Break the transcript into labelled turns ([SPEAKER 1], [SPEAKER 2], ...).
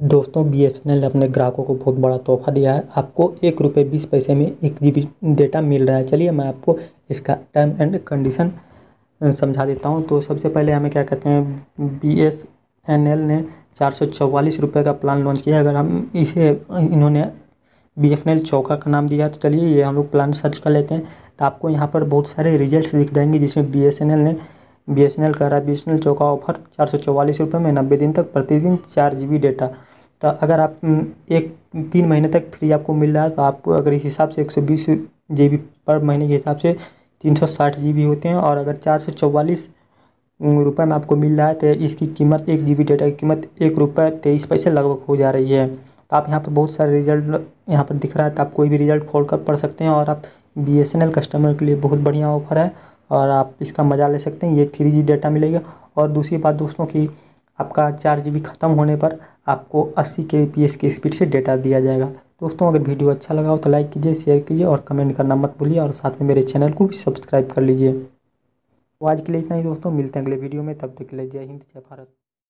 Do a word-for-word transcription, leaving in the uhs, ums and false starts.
[SPEAKER 1] दोस्तों बीएसएनएल ने अपने ग्राहकों को बहुत बड़ा तोहफा दिया है। आपको एक रुपये बीस पैसे में एक जीबी डेटा मिल रहा है। चलिए मैं आपको इसका टर्म एंड कंडीशन समझा देता हूं। तो सबसे पहले हमें क्या कहते हैं, बीएसएनएल ने चार सौ चौवालीस रुपये का प्लान लॉन्च किया। अगर हम इसे इन्होंने बीएसएनएल चौका का नाम दिया, तो चलिए ये हम लोग प्लान सर्च कर लेते हैं। तो आपको यहाँ पर बहुत सारे रिजल्ट्स दिख जाएंगे, जिसमें बीएसएनएल ने बीएसएनएल कह रहा है बीएसएनएल चौका ऑफर चार सौ चौवालीस रुपये में नब्बे दिन तक प्रतिदिन चार जी बी डेटा। तो अगर आप एक तीन महीने तक फ्री आपको मिल रहा है, तो आपको अगर इस हिसाब से एक सौ बीस जी बी पर महीने के हिसाब से तीन सौ साठ जी बी होते हैं। और अगर चार सौ चौवालीस रुपये में आपको मिल रहा है, तो इसकी कीमत एक जी बी डेटा की कीमत एक रुपये तेईस पैसे लगभग हो जा रही है। तो आप यहाँ पर बहुत सारे रिजल्ट यहाँ पर दिख रहा है, तो आप कोई भी रिजल्ट खोल कर पढ़ सकते हैं। और आप बीएसएनएल कस्टमर के लिए बहुत बढ़िया ऑफर है और आप इसका मज़ा ले सकते हैं। ये थ्री जी डेटा मिलेगा। और दूसरी बात दोस्तों की, आपका चार जी बी ख़त्म होने पर आपको अस्सी के बी पी एस की स्पीड से डेटा दिया जाएगा। दोस्तों अगर वीडियो अच्छा लगा हो तो लाइक कीजिए, शेयर कीजिए और कमेंट करना मत भूलिए। और साथ में मेरे चैनल को भी सब्सक्राइब कर लीजिए। तो आज के लिए इतना ही दोस्तों, मिलते हैं अगले वीडियो में। तब तक के लिए जय हिंद, जय भारत।